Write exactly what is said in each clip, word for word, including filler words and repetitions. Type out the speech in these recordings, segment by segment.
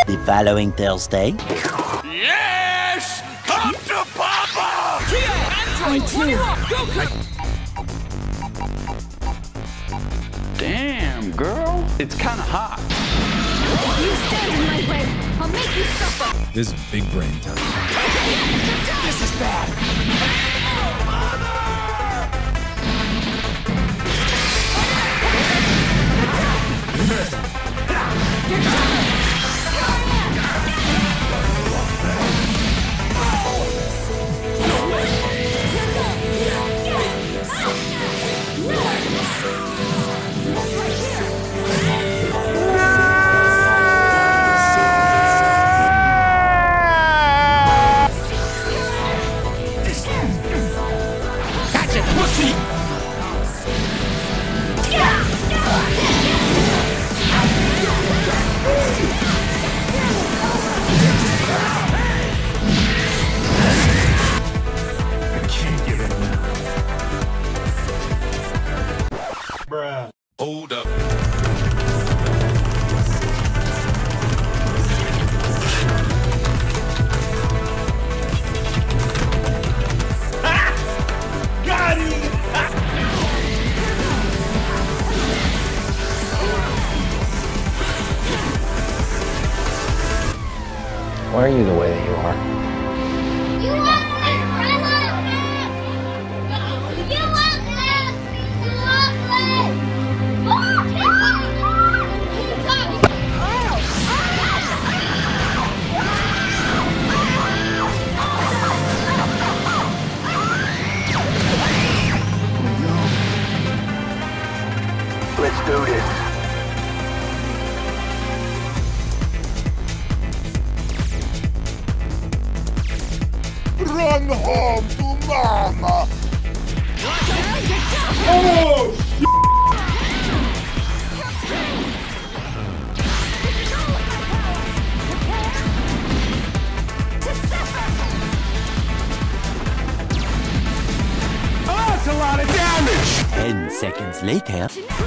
The following Thursday. Yes! Come to Papa! I too. Damn, girl. It's kind of hot. If you stand in my way, I'll make you suffer. This is big brain time. This is bad! Gotcha, pussy! Bruh. Hold up. Ah! Got him! Why are you the way that you are? You won't live, brother! You won't live! You won't live! Oh, Let's do this. Run home to mama! Oh! Oh, that's a lot of damage! Ten seconds later.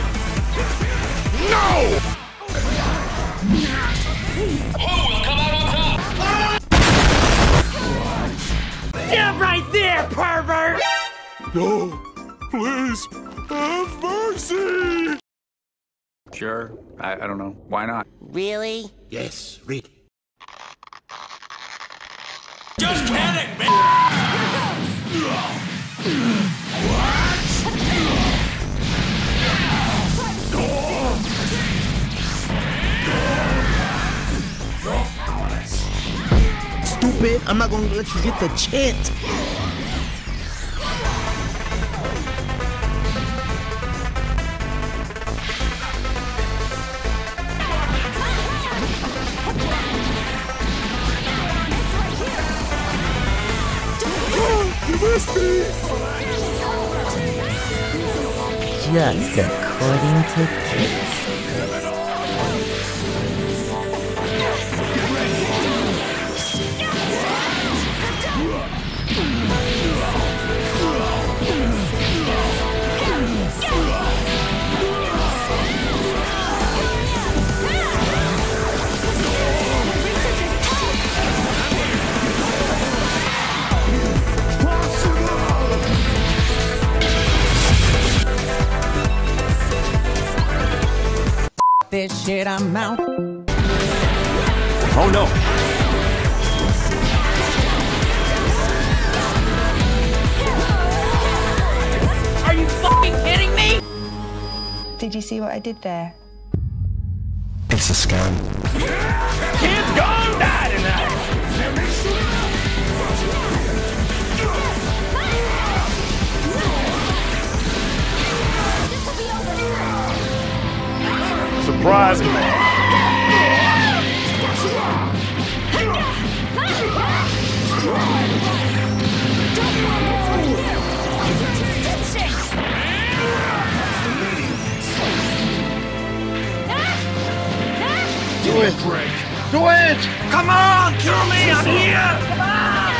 No! Who will come out on top? Get right there, pervert! No, please, have mercy! Sure. I, I don't know. Why not? Really? Yes, read. Just kidding, man! Stupid, I'm not gonna let you get the chance. You missed me! Just according to cake. This shit, I'm out. Oh no. Are you fucking kidding me? Did you see what I did there? It's a scam. Kids gone die tonight! Surprise me! Do it! Do it! Come on, kill me! I'm here! Come on!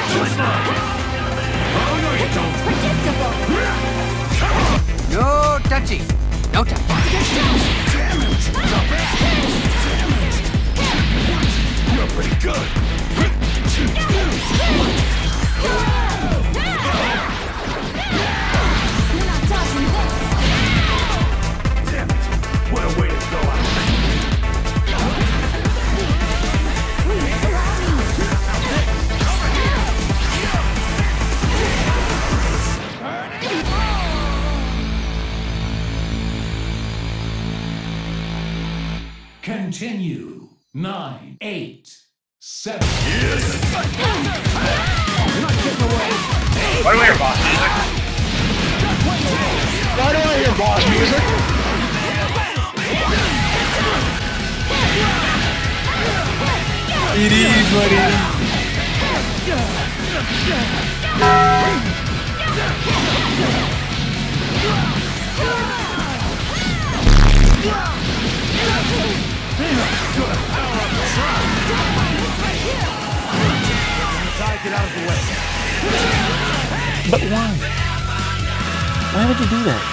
Oh no, you don't! Predictable! No touchy! No touch! Damn it! Continue. Nine, eight, seven. Why do I hear boss music? Why do I hear boss music? It is what it is. Get out of the way. But why? Why would you do that?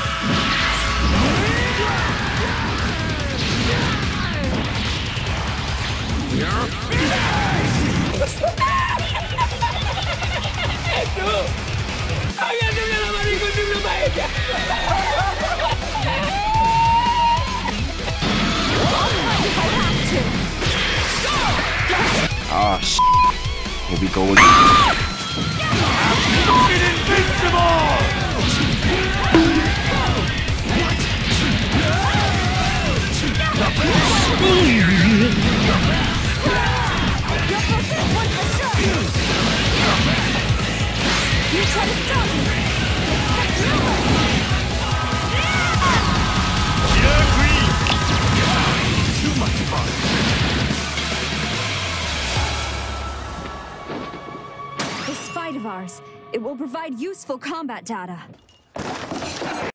Ah, sh**. Here we go again. You try to stop me. Too much fun. This fight of ours, it will provide useful combat data.